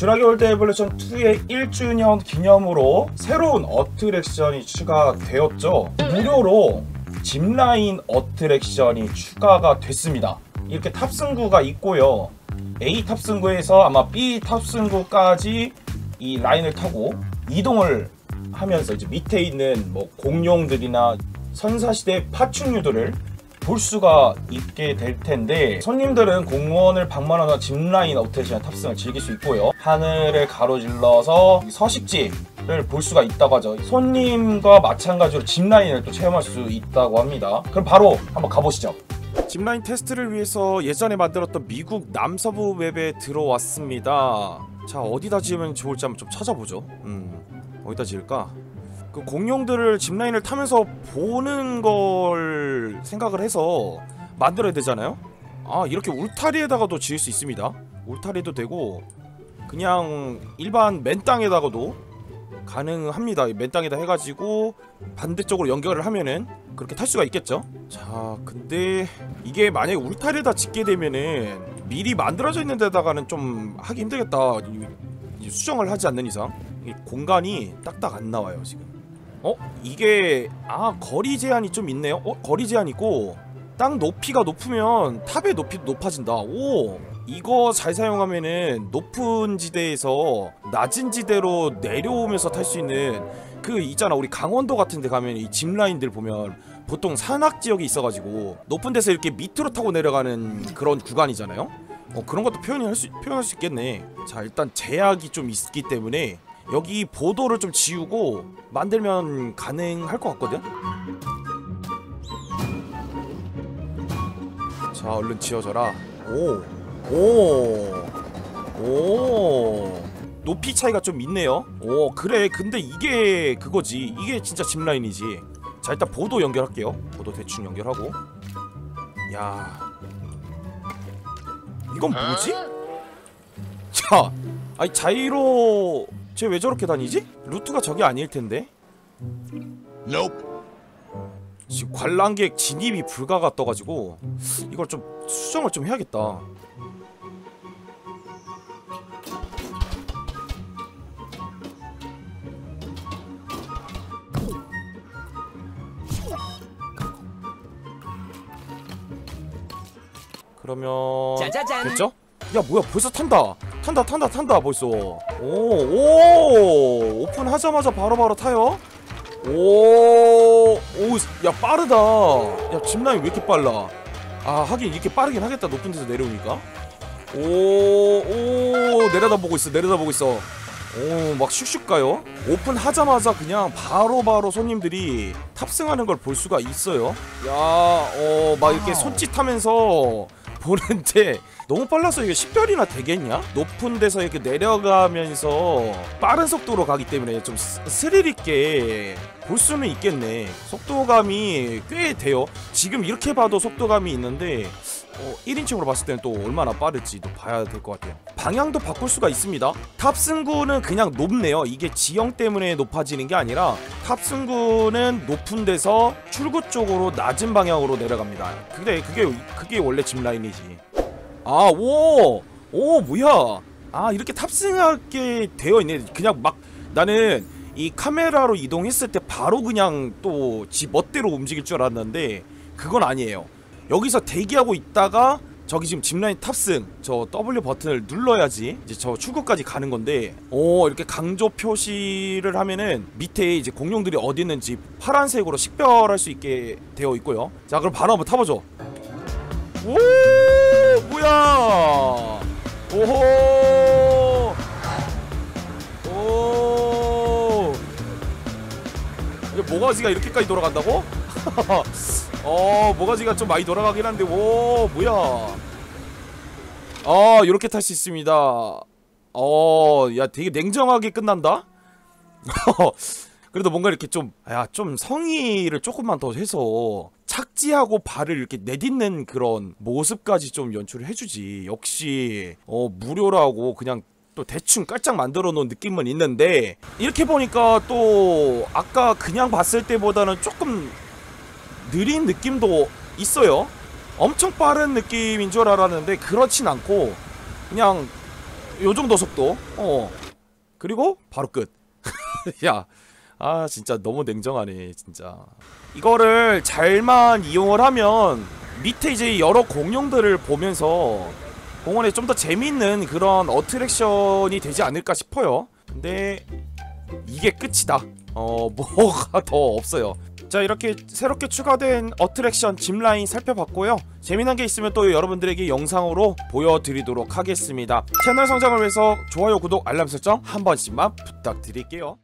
쥬라기월드 에볼루션 2의 1주년 기념으로 새로운 어트랙션이 추가되었죠. 무료로 짚라인 어트랙션이 추가가 됐습니다. 이렇게 탑승구가 있고요. A 탑승구에서 아마 B 탑승구까지 이 라인을 타고 이동을 하면서 이제 밑에 있는 뭐 공룡들이나 선사시대 파충류들을 볼 수가 있게 될 텐데, 손님들은 공원을 방문하거나 짚라인 어트랙션 탑승을 즐길 수 있고요. 하늘을 가로질러서 서식지를 볼 수가 있다고 하죠. 손님과 마찬가지로 짚라인을 또 체험할 수 있다고 합니다. 그럼 바로 한번 가보시죠. 짚라인 테스트를 위해서 예전에 만들었던 미국 남서부 맵에 들어왔습니다. 자, 어디다 지으면 좋을지 한번 좀 찾아보죠. 어디다 지을까? 그 공룡들을 짚라인을 타면서 보는 걸 생각을 해서 만들어야 되잖아요. 아, 이렇게 울타리에다가도 지을 수 있습니다. 울타리도 되고 그냥 일반 맨 땅에다가도 가능합니다. 맨 땅에다 해가지고 반대쪽으로 연결을 하면은 그렇게 탈 수가 있겠죠. 자, 근데 이게 만약에 울타리에다 짓게 되면은 미리 만들어져 있는 데다가는 좀 하기 힘들겠다. 수정을 하지 않는 이상 이 공간이 딱딱 안 나와요 지금. 이게 거리 제한이 좀 있네요. 거리 제한 있고 땅 높이가 높으면 탑의 높이도 높아진다. 오, 이거 잘 사용하면은 높은 지대에서 낮은 지대로 내려오면서 탈 수 있는 그 있잖아, 우리 강원도 같은 데 가면 이 짚라인들 보면 보통 산악 지역이 있어가지고 높은 데서 이렇게 밑으로 타고 내려가는 그런 구간이잖아요. 그런 것도 표현할 수 있겠네. 자, 일단 제약이 좀 있기 때문에 여기 보도를 좀 지우고 만들면 가능할 것 같거든? 자, 얼른 지어져라. 오, 높이 차이가 좀 있네요. 그래. 근데 이게 그거지. 이게 진짜 짚라인이지. 자, 일단 보도 연결할게요. 보도 대충 연결하고. 야, 이건 뭐지? 자, 아니 자이로 쟤 왜 저렇게 다니지? 루트가 저게 아닐 텐데. Nope. 지금 관람객 진입이 불가가 떠가지고 이걸 좀 수정을 좀 해야겠다. 그러면 짜자잔. 됐죠? 야, 뭐야, 벌써 탄다 벌써. 오, 오픈하자마자 바로바로 타요. 야, 빠르다. 야, 짚라인 왜 이렇게 빨라? 하긴 이렇게 빠르긴 하겠다, 높은 데서 내려오니까. 내려다보고 있어. 막 슉슉 가요. 오픈하자마자 그냥 바로바로 손님들이 탑승하는 걸 볼 수가 있어요. 야, 막 이렇게 손짓하면서 보는데 너무 빨라서 이게 식별이나 되겠냐? 높은 데서 이렇게 내려가면서 빠른 속도로 가기 때문에 좀 스릴 있게 볼 수는 있겠네. 속도감이 꽤 돼요. 지금 이렇게 봐도 속도감이 있는데 1인칭으로 봤을 때는 또 얼마나 빠를지 또 봐야 될 것 같아요. 방향도 바꿀 수가 있습니다. 탑승구는 그냥 높네요. 이게 지형 때문에 높아지는 게 아니라 탑승구는 높은 데서 출구 쪽으로 낮은 방향으로 내려갑니다. 그래, 그게 원래 짚라인이지. 뭐야. 이렇게 탑승하게 되어 있네. 그냥 막 나는 이 카메라로 이동했을 때 바로 그냥 또 지 멋대로 움직일 줄 알았는데 그건 아니에요. 여기서 대기하고 있다가 저기 지금 짚라인 탑승 저 W 버튼을 눌러야지 이제 저 출구까지 가는 건데, 이렇게 강조 표시를 하면은 밑에 이제 공룡들이 어디 있는지 파란색으로 식별할 수 있게 되어 있고요. 자, 그럼 바로 한번 타보죠. 오, 뭐야. 이게 모가지가 이렇게까지 돌아간다고? 모가지가 좀 많이 돌아가긴 한데. 뭐야. 이렇게 탈 수 있습니다. 야, 되게 냉정하게 끝난다? 그래도 뭔가 이렇게 좀 성의를 조금만 더 해서 착지하고 발을 이렇게 내딛는 그런 모습까지 좀 연출을 해주지. 역시 무료라고 그냥 또 대충 깔짝 만들어 놓은 느낌은 있는데, 이렇게 보니까 또 아까 그냥 봤을 때보다는 조금 느린 느낌도 있어요. 엄청 빠른 느낌인 줄 알았는데 그렇진 않고 그냥 요정도 속도. 그리고 바로 끝. 야, 아 진짜 너무 냉정하네 진짜. 이거를 잘만 이용을 하면 밑에 이제 여러 공룡들을 보면서 공원에 좀 더 재밌는 그런 어트랙션이 되지 않을까 싶어요. 근데 이게 끝이다. 뭐가 더 없어요. 자, 이렇게 새롭게 추가된 어트랙션 짚라인 살펴봤고요. 재미난 게 있으면 또 여러분들에게 영상으로 보여드리도록 하겠습니다. 채널 성장을 위해서 좋아요, 구독, 알람 설정 한 번씩만 부탁드릴게요.